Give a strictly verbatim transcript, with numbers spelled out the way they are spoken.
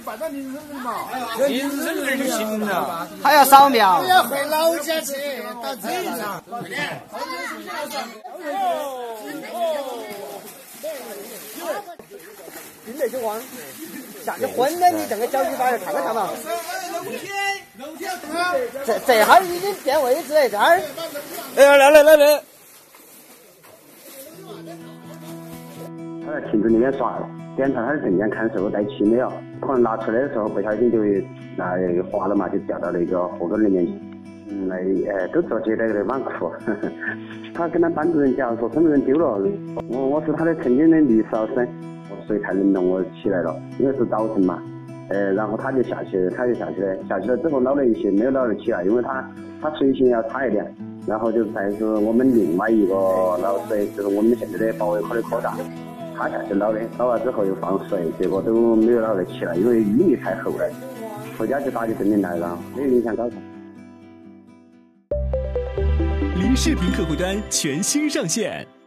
办到临身人嘛， 临身人就行了。 还要扫描。 要回老家去，到这上。快点。 听那句话，下去混的，你这个小区把这看看看嘛。这这哈已经变位置，这儿。 哎，来来来来。 他在亭子里面耍，检查他的证件看是否带漆没有，可能拿出来的时候不小心就那滑了嘛，就掉到那个河沟里面去。嗯，那呃都做接待的蛮酷。他跟他班主任讲说身份证丢了，我我是他的曾经的律师老师，水太冷了，我起来了，因为是早晨嘛。呃，然后他就下去，他就下去了，下去了之后捞了一些，没有捞得起来，因为他他水性要差一点。然后就再是我们另外一个老师，就是我们现在的保卫科的科长。他下去捞的，捞完之后又放水，结果都没有捞得起来，因为淤泥太厚了。回家就打起证明来了，没有影响高考。 零视频客户端全新上线。